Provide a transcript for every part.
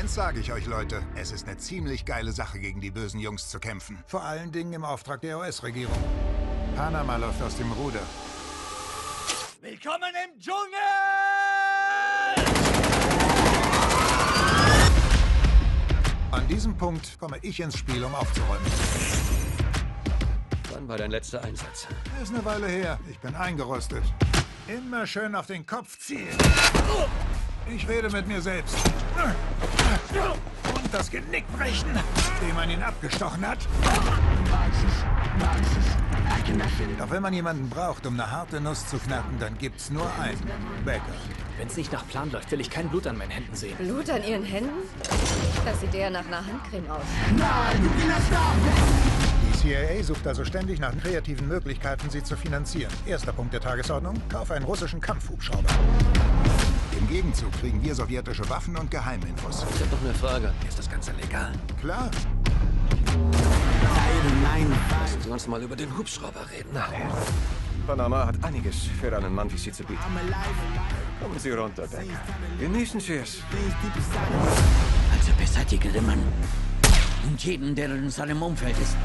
Eins sage ich euch, Leute. Es ist eine ziemlich geile Sache, gegen die bösen Jungs zu kämpfen. Vor allen Dingen im Auftrag der US-Regierung. Panama läuft aus dem Ruder. Willkommen im Dschungel! An diesem Punkt komme ich ins Spiel, um aufzuräumen. Wann war dein letzter Einsatz? Ist eine Weile her. Ich bin eingerostet. Immer schön auf den Kopf zielen. Ich rede mit mir selbst. Und das Genick brechen, dem man ihn abgestochen hat. Doch wenn man jemanden braucht, um eine harte Nuss zu knacken, dann gibt's nur einen. Becker. Wenn's nicht nach Plan läuft, will ich kein Blut an meinen Händen sehen. Blut an Ihren Händen? Das sieht eher nach einer Handcreme aus. Die CIA sucht also ständig nach kreativen Möglichkeiten, sie zu finanzieren. Erster Punkt der Tagesordnung: Kauf einen russischen Kampfhubschrauber. Im Gegenzug kriegen wir sowjetische Waffen und Geheiminfos. Ich hab noch eine Frage. Ist das Ganze legal? Klar. Lassen Sie uns mal über den Hubschrauber reden. Panama hat einiges für einen Mann wie Sie zu bieten. Kommen Sie runter, Becker. Genießen Sie es. Also beseitige den Mann. Und jeden, der in seinem Umfeld ist.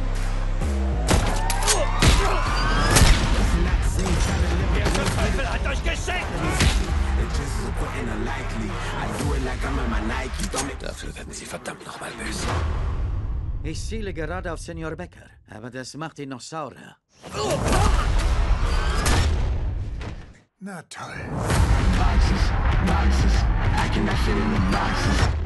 Der Teufel hat euch geschenkt! Dafür werden Sie verdammt nochmal böse. Ich ziele gerade auf Senior Becker, aber das macht ihn noch saurer. Na toll. Boxes, I cannot fit in the boxes.